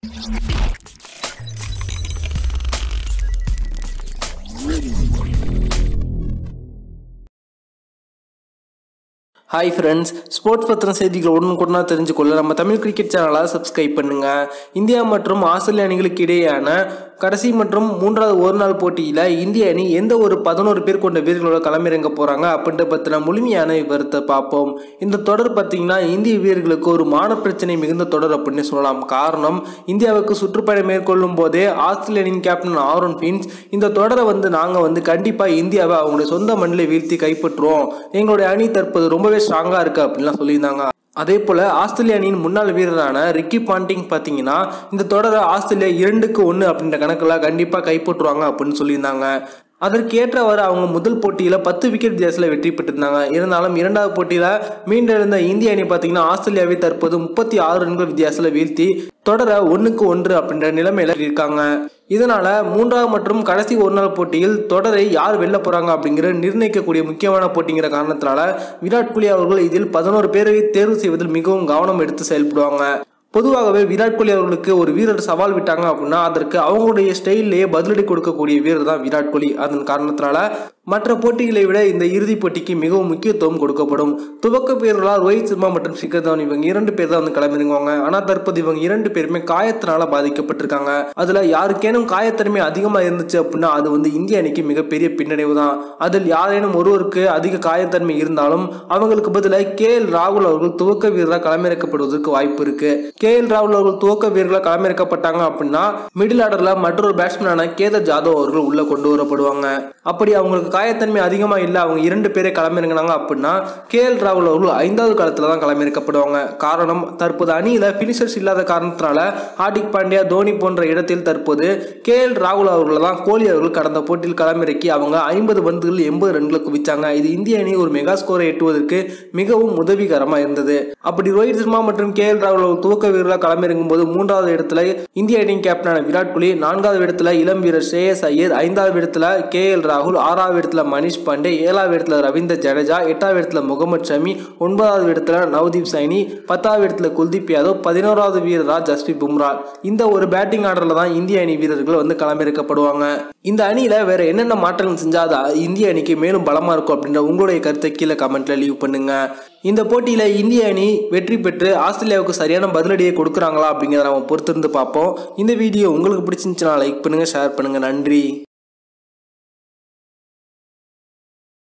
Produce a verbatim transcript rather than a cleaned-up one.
Hi friends, sports பத்தின செய்திகளை உடனுக்குடனா தெரிஞ்சுக்கொள்ள நம்ம தமிழ் கிரிக்கெட் சேனலை சப்ஸ்கிரைப் பண்ணுங்க. இந்தியா மற்றும் ஆஸ்திரேலிய அணிகளுக்கு இடையேயான கடைசி மற்றும் மூன்றாவது ஒரு நாள் போட்டியில் இந்திய அணி எந்த ஒரு பதினோரு பேர் கொண்ட வீரர்களோட களமிறங்க போறாங்க அப்படின்ற பத்தின முழுமையான விவரத்தை பார்ப்போம். இந்த தொடர் பார்த்தீங்கன்னா இந்திய வீரர்களுக்கு ஒரு மான பிரச்சனை மிகுந்த தொடர் அப்படின்னு சொல்லலாம். காரணம், இந்தியாவுக்கு சுற்றுப்பயணம் மேற்கொள்ளும் போதே ஆஸ்திரேலிய அணியின் கேப்டன் ஆரோன் ஃபின்ச் இந்த தொடரை வந்து நாங்கள் வந்து கண்டிப்பாக இந்தியாவை அவங்களுடைய சொந்த மண்ணில் வீழ்த்தி கைப்பற்றுவோம், எங்களுடைய அணி தற்போது ரொம்பவே ஸ்ட்ராங்கா இருக்கு அப்படின்லாம் சொல்லியிருந்தாங்க. அதே போல ஆஸ்திரேலிய அணியின் முன்னாள் வீரரான ரிக்கி பாண்டிங் பார்த்தீங்கன்னா இந்த தொடரை ஆஸ்திரேலியா இரண்டுக்கு ஒன்று அப்படின்ற கணக்கில் கண்டிப்பாக கைப்பற்றுவாங்க அப்படின்னு சொல்லியிருந்தாங்க. அதற்கு ஏற்றவாறு அவங்க முதல் போட்டியில் பத்து விக்கெட் வித்தியாசத்தில் வெற்றி பெற்றிருந்தாங்க. இருந்தாலும் இரண்டாவது போட்டியில் மீண்டெழுந்த இந்திய அணி பார்த்தீங்கன்னா ஆஸ்திரேலியாவை தற்போது முப்பத்தி ஆறு ரன்கள் வித்தியாசத்தில் வீழ்த்தி தொடர ஒன்றுக்கு ஒன்று அப்படின்ற நிலைமையில இருக்காங்க. இதனால மூன்றாவது மற்றும் கடைசி ஒரு நாள் போட்டியில் தொடரை யார் வெல்ல போறாங்க அப்படிங்கிற நிர்ணயிக்கக்கூடிய முக்கியமான போட்டிங்கிற காரணத்தினால விராட் கோலி அவர்கள் இதில் பதினோரு பேரை தேர்வு செய்வதில் மிகவும் கவனம் எடுத்து செயல்படுவாங்க. பொதுவாகவே விராட் கோலி அவர்களுக்கு ஒரு வீரர் சவால் விட்டாங்க அப்படின்னா அதற்கு அவங்களுடைய ஸ்டைல்லையே பதிலடி கொடுக்கக்கூடிய வீரர் தான் விராட் கோலி. அதன் காரணத்தினால மற்ற போட்டிகளை விட இந்த இறுதிப் போட்டிக்கு மிகவும் முக்கியத்துவம் கொடுக்கப்படும். துவக்க வீரர்களால் ரோஹித் சர்மா மற்றும் ஷிகர் தவன் இவங்க இரண்டு பேர் தான் வந்து களமிறங்குவாங்க. ஆனால் தற்போது இவங்க இரண்டு பேருமே காயத்தினால பாதிக்கப்பட்டிருக்காங்க. அதுல யாருக்கேனும் காயத்தன்மை அதிகமாக இருந்துச்சு அப்படின்னா அது வந்து இந்திய அணிக்கு மிகப்பெரிய பின்னடைவு தான். அதில் யாரேனும் ஒருவருக்கு அதிக காயத்தன்மை இருந்தாலும் அவங்களுக்கு பதிலாக கே எல் ராகுல் அவர்கள் துவக்க வீரராக களமிறக்கப்படுவதற்கு வாய்ப்பு இருக்கு. கே எல் ராகுல் அவர்கள் துவக்க வீரர்களாக களமிறக்கப்பட்டாங்க அப்படின்னா மிடில் ஆர்டர்ல மற்றொரு பேட்ஸ்மேனான கேதர் ஜாதவ் அவர்கள் உள்ள கொண்டு வரப்படுவாங்க. அப்படி அவங்களுக்கு காயத்தன்மை அதிகமா இல்ல, அவங்க இரண்டு பேரை களமிறங்கினாங்க அப்படின்னா கே எல் ராகுல் அவர்கள் ஐந்தாவது காலத்துல தான் களமிறக்கப்படுவாங்க. காரணம், தற்போது அணியில பினிஷர்ஸ் இல்லாத காரணத்தினால ஹார்திக் பாண்டியா, தோனி போன்ற இடத்தில் தற்போது கே எல் ராகுல் அவர்கள் தான் கோலி அவர்கள் கடந்த போட்டியில் களமிறக்கி அவங்க ஐம்பது பந்துகள் எண்பது ரன்களை குவிச்சாங்க. இது இந்திய அணி ஒரு மெகா ஸ்கோரை எட்டுவதற்கு மிகவும் உதவிகரமா இருந்தது. அப்படி ரோஹித் சர்மா மற்றும் கே எல் ராகுல் அவர்கள் துவக்க வீரர்களாக களமிறங்கும் போது மூன்றாவது இடத்துல இந்திய அணியின் கேப்டனான விராட் கோலி, நான்காவது இடத்துல இளம் வீரர் ஸ்ரேயஸ் ஐயர், ஐந்தாவது இடத்துல கே எல் ராகுல், ஆறாவது இடத்துல மனிஷ் பாண்டே, ஏழாவது இடத்துல ரவீந்திர ஜடேஜா, எட்டாவது இடத்துல முகமது ஷமி, ஒன்பதாவது இடத்துல நவ்தீப் சைனி, பத்தாவது இடத்துல குல்தீப் யாதவ், பதினோராவது வீரரா ஜஸ்பிரீத் பும்ரா. இந்த ஒரு பேட்டிங் ஆர்டர்ல தான் இந்திய அணி வீரர்கள் வந்து களமிறக்கப்படுவாங்க. இந்த அணியில வேற என்னென்ன மாற்றங்கள் செஞ்சாதான் இந்திய அணிக்கு மேலும் பலமா இருக்கும் அப்படின்ற உங்களுடைய கருத்தை கீழே கமெண்ட்ல லீவ் பண்ணுங்க. இந்த போட்டியில இந்திய அணி வெற்றி பெற்று ஆஸ்திரேலியாவுக்கு சரியான பதிலடியை கொடுக்குறாங்களா அப்படிங்கிறத நம்ம பொறுத்திருந்து பார்ப்போம். இந்த வீடியோ உங்களுக்கு பிடிச்சிருந்துச்சுன்னா லைக் பண்ணுங்க, ஷேர் பண்ணுங்க. நன்றி.